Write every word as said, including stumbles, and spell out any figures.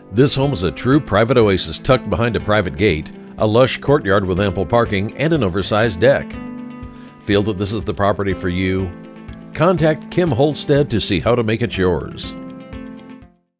This home is a true private oasis tucked behind a private gate, a lush courtyard with ample parking, and an oversized deck. Feel that this is the property for you? Contact Kim Holstead to see how to make it yours.